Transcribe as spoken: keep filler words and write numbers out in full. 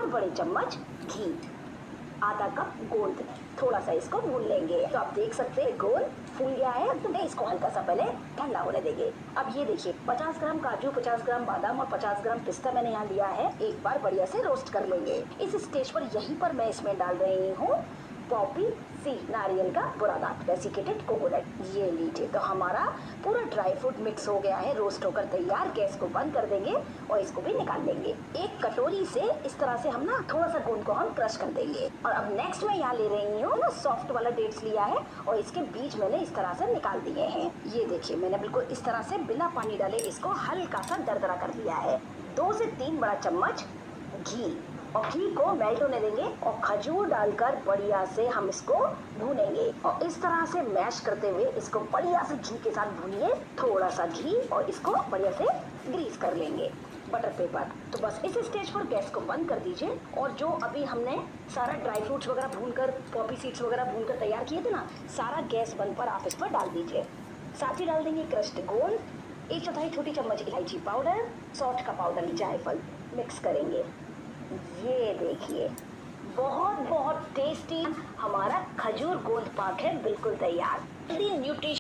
चार बड़े चम्मच घी, आधा कप गोंद, थोड़ा सा इसको भून लेंगे। तो आप देख सकते हैं गोंद फूल गया है। तो इसको हल्का सा पहले ठंडा होने देंगे। अब ये देखिए पचास ग्राम काजू, पचास ग्राम बादाम और पचास ग्राम पिस्ता मैंने यहाँ लिया है। एक बार बढ़िया से रोस्ट कर लेंगे। इस स्टेज पर यहीं पर मैं इसमें डाल रही हूँ पॉपी सीड, नारियल का बुरादा, डेसिकेटेड कोकोनट। ये लीजिए, तो हमारा पूरा ड्राई फ्रूट मिक्स हो गया है, रोस्ट होकर तैयार। गैस को बंद कर देंगे और इसको भी निकाल लेंगे। एक कटोरी से इस तरह से हम ना थोड़ा सा गोंद को हम क्रश कर देंगे। और अब नेक्स्ट मैं यहाँ ले रही हूँ ना सॉफ्ट वाला डेट्स लिया है और इसके बीज मैंने इस तरह से निकाल दिए हैं। ये देखिए मैंने बिल्कुल इस तरह से बिना पानी डाले इसको हल्का सा दरदरा कर दिया है। दो से तीन बड़ा चम्मच घी, और घी को मेल्ट होने देंगे और खजूर डालकर बढ़िया से हम इसको भूनेंगे। और इस तरह से मैश करते हुए इसको बढ़िया से घी के साथ भूनिए। थोड़ा सा घी और इसको बढ़िया से ग्रीस कर लेंगे बटर पेपर। तो बस इस स्टेज पर गैस को बंद कर दीजिए। और जो अभी हमने सारा ड्राई फ्रूट्स वगैरह भूनकर, पॉपी सीड्स वगैरह भूनकर तैयार किए थे ना, सारा गैस बंद पर आप इस पर डाल दीजिए। साथ ही डाल देंगे क्रश्ड गोंद, एक चौथाई छोटी चम्मच इलायची पाउडर, सौंठ का पाउडर, जायफल। मिक्स करेंगे। ये देखिए बहुत बहुत टेस्टी हमारा खजूर गोंद पाक है बिल्कुल तैयार। न्यूट्रिशन